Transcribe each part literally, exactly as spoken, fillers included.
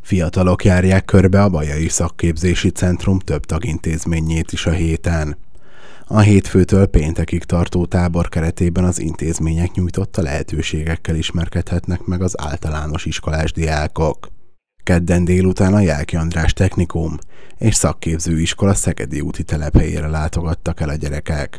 Fiatalok járják körbe a Bajai Szakképzési Centrum több tagintézményét is a héten. A hétfőtől péntekig tartó tábor keretében az intézmények nyújtotta lehetőségekkel ismerkedhetnek meg az általános iskolás diákok. Kedden délután a Jáki András Technikum és Szakképzőiskola Szegedi úti telephelyére látogattak el a gyerekek.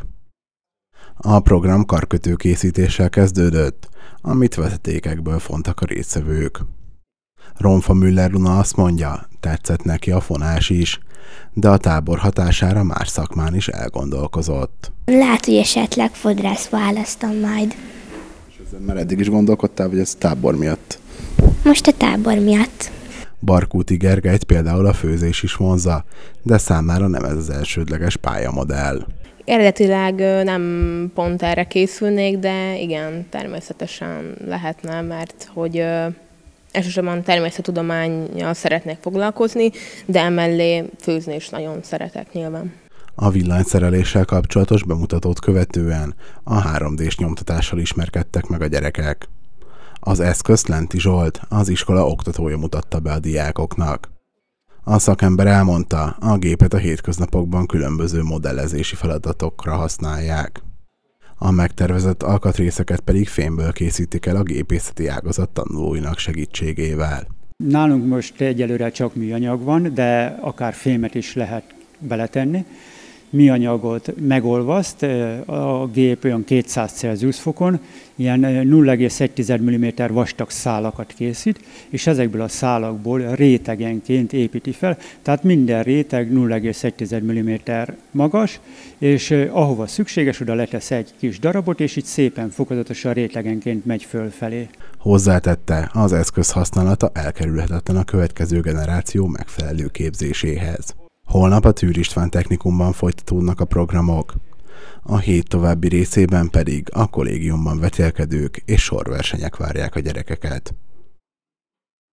A program karkötőkészítéssel kezdődött, amit vezetékekből fontak a résztvevők. Ronfa Müller Luna azt mondja, tetszett neki a fonás is, de a tábor hatására más szakmán is elgondolkozott. Lehet, hogy esetleg fodrász választom majd. És ezen már eddig is gondolkodtál, vagy ez tábor miatt? Most a tábor miatt. Barkúti Gergelyt például a főzés is vonzza, de számára nem ez az elsődleges pályamodell. Eredetileg nem pont erre készülnék, de igen, természetesen lehetne, mert hogy elsősorban természettudománnyal szeretnék foglalkozni, de emellé főzni is nagyon szeretek nyilván. A villanyszereléssel kapcsolatos bemutatót követően a három dés nyomtatással ismerkedtek meg a gyerekek. Az eszközt Lenti Zsolt, az iskola oktatója mutatta be a diákoknak. A szakember elmondta, a gépet a hétköznapokban különböző modellezési feladatokra használják. A megtervezett alkatrészeket pedig fémből készítik el a gépészeti ágazat tanulóinak segítségével. Nálunk most egyelőre csak műanyag van, de akár fémet is lehet beletenni. Műanyagot megolvaszt, a gép olyan kétszáz Celsius fokon, ilyen nulla egész egy milliméter vastag szálakat készít, és ezekből a szálakból rétegenként építi fel, tehát minden réteg nulla egész egy milliméter magas, és ahova szükséges, oda letesz egy kis darabot, és így szépen fokozatosan rétegenként megy fölfelé. Hozzátette, az eszköz használata elkerülhetetlen a következő generáció megfelelő képzéséhez. Holnap a Tűr István Technikumban folytatódnak a programok. A hét további részében pedig a kollégiumban vetélkedők és sorversenyek várják a gyerekeket.